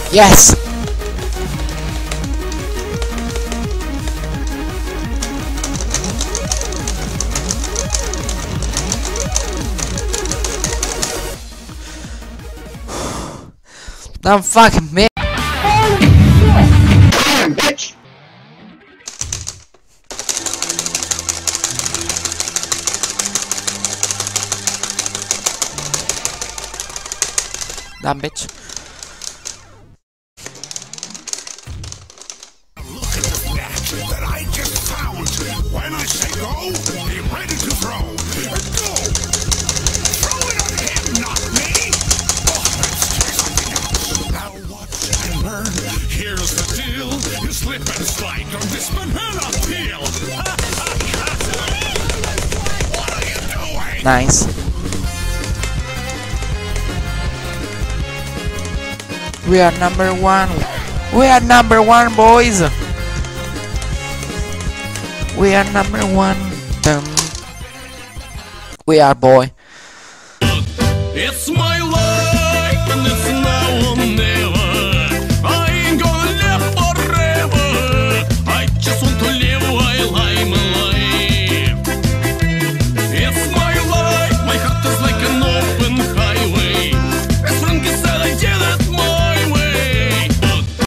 Yes! Don't fucking me. Damn, bitch! Damn bitch. Look at the match that I just found. When I say go, be ready to throw. Go! Throw it on him, not me! Oh, let's try something else. Now watch and learn. Here's the deal. You slip and slide on this banana peel. What are you doing? Nice. We are number one. We are number one, boys. We are number one. We are boy. It's my